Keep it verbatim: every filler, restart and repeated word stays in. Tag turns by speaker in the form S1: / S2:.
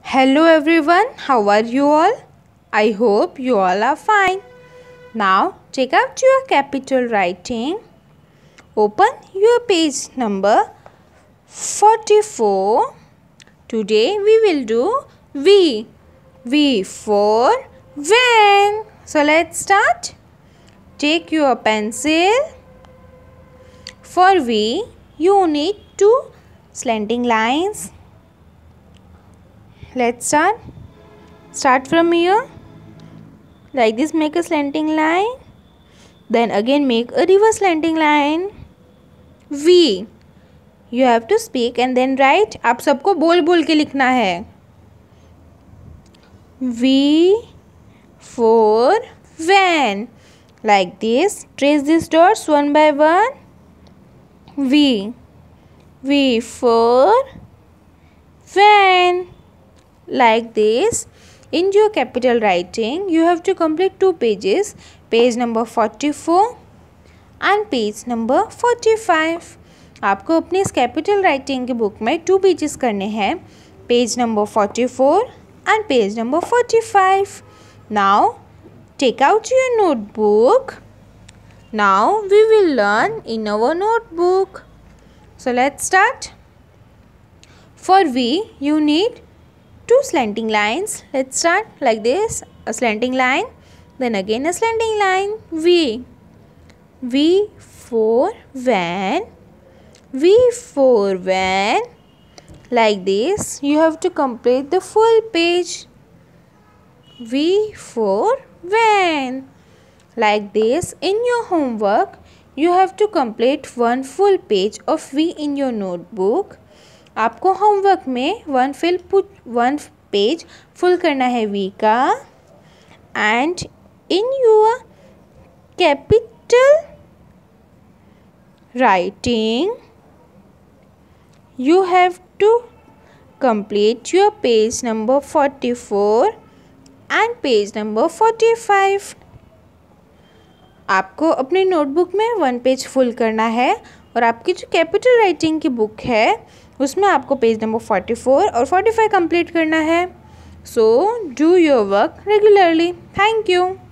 S1: Hello everyone, how are you all? I hope you all are fine. Now take out your capital writing. Open your page number forty-four. Today we will do V. V for van. So let's start. Take your pencil. For V, you need two slanting lines. Let's start. Start from here. Like this, make a slanting line. Then again make a reverse slanting line. V. You have to speak and then write. आप सबको बोल बोल के लिखना है. V for van. Like this. Trace these dots one by one. V. V for van. Like this. In your capital writing, you have to complete two pages. Page number forty-four and page number forty-five. आपको अपनी इस capital writing की book में two pages करने हैं. Page number forty-four and page number forty-five. Now take out your notebook. Now we will learn in our notebook. So let's start. For V, you need two slanting lines. Let's start like this. A slanting line, then again a slanting line. V. V for van. V for van. Like this. You have to complete the full page. V for van. Like this. In your homework, you have to complete one full page of V in your notebook. आपको homework में one fill one page full करना है V का. And in your capital writing you have to complete your page number forty-four and page number forty-five. आपको अपनी notebook में one page full करना है और आपकी जो कैपिटल राइटिंग की बुक है उसमें आपको पेज नंबर forty-four और forty-five कंप्लीट करना है. So do your work regularly. Thank you.